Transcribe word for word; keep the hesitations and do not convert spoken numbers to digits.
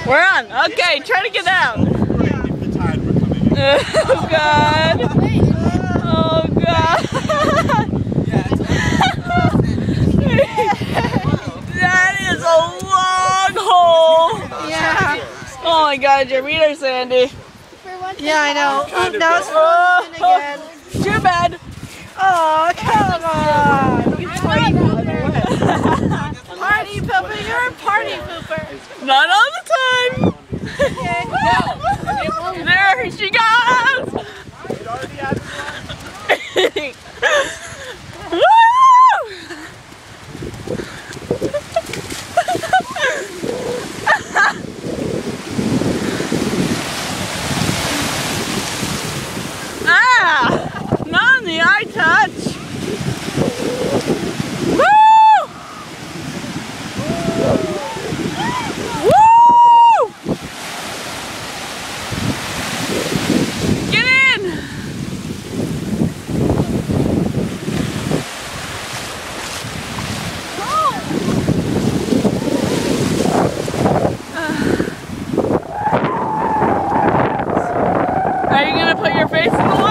We're on. Okay, try to get out. Oh God. Oh God. That is a long hole. Yeah. Oh my God, your meter, Sandy. Yeah, I know. Oh, now it's Oh, falling again. too bad. Oh, come on. You party pooper. Party pooper. You're a party pooper. Not all the time. Okay. There she goes. Woo! Ah! Not in the eye touch. Woo! Woo! Get in! Are you gonna put your face in the water?